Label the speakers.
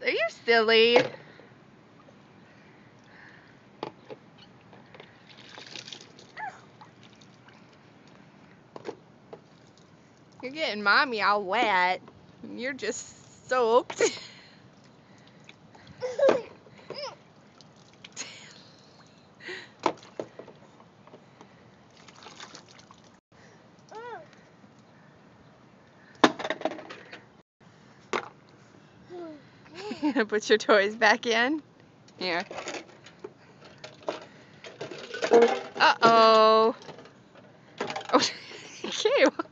Speaker 1: Are you silly? You're getting Mommy all wet. And you're just soaked. You gonna put your toys back in? Here. Uh-oh. Oh, okay.